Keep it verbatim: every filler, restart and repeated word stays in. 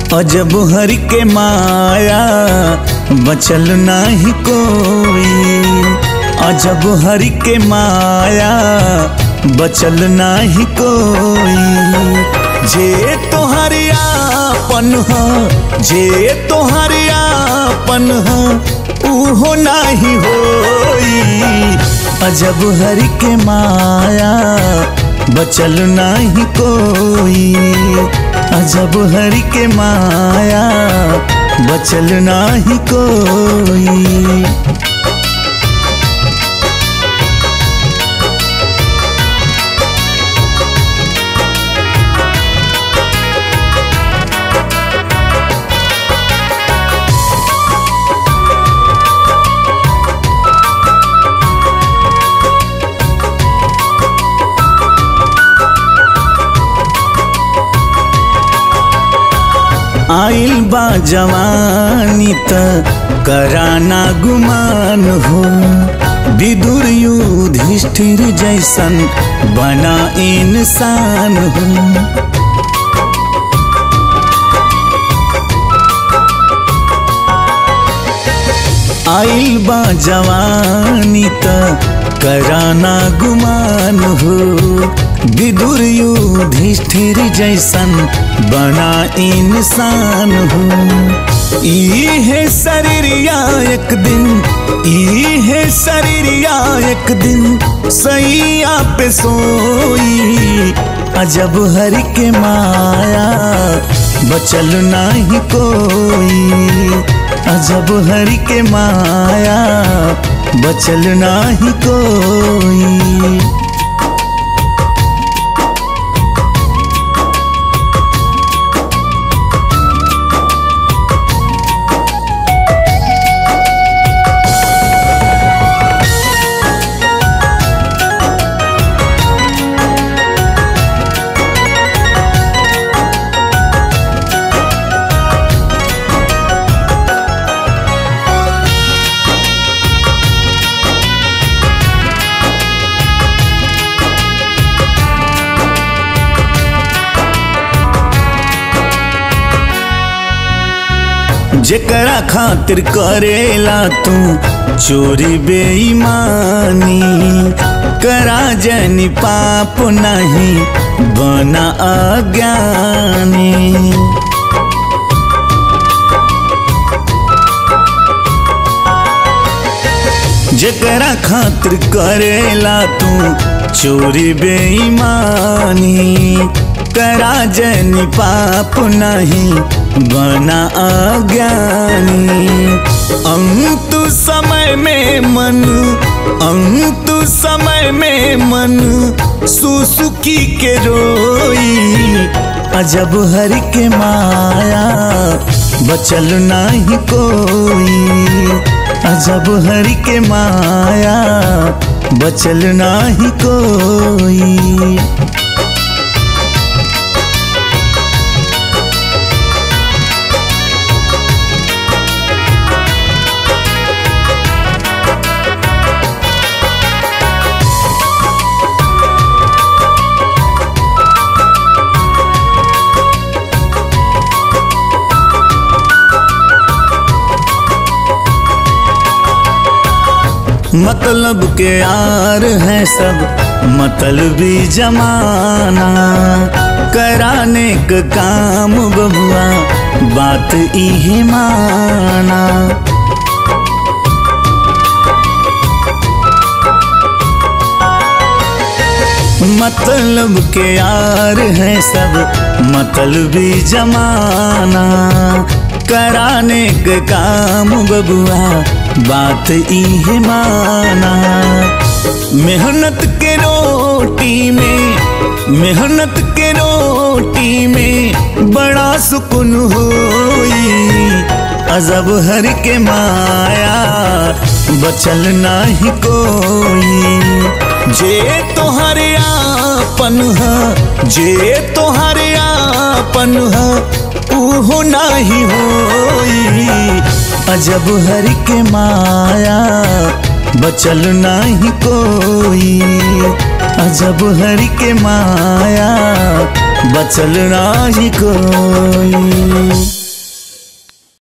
अजब हरि के माया बचल नाही कोई। अजब हरि के माया बचल नाही कोई। जे तोहर आपन हो, जे तोहर आपन हो, उहो नाही होई। अजब हरि के माया बचल नाही कोई। अजब हरि के माया बचल नाही कोई। आइल बा जवानी त कराना गुमान हो। विदुर युधिष्ठिर जैसन बना इंसान हो। आइल बा जवानी त कराना गुमान हो। विदुर युधिष्ठिर जैसन बना इंसान हो। इहे शरीरिया एक दिन, इहे शरीरिया एक दिन सैया पे सोई। अजब हरि के माया बचल नाही कोई। अजब हरि के माया बचल नाही कोई। जेकरा खातिर करेला तू चोरी बेईमानी। करा जनी पाप नहीं बना अज्ञानी। जेकरा खातिर करेला तू चोरी बेईमानी। करा जनी पाप नहीं बना अज्ञानी। अंत समय में मन, अंत समय में मन सुसुकी के रोई। अजब हरि के माया बचल नाही कोई। अजब हरि के माया बचल नाही कोई। मतलब के यार हैं सब, मतलबी जमाना। कराने का काम बबुआ बात इहे माना। मतलब के यार हैं सब, मतलबी जमाना। कराने का काम बबुआ बात इहे माना। मेहनत के रोटी में, मेहनत के रोटी में बड़ा सुकून होई। अजब हरि के माया बचल नाही कोई। जे तोहर आपन हो, जे तोहर आपन हो, उहो नाही होई। अजब हरि के माया बचल नाही कोई। अजब हरि के माया बचल नाही कोई।